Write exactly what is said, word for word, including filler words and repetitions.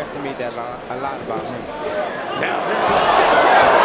underestimate that a lot, a lot about him. Now there goes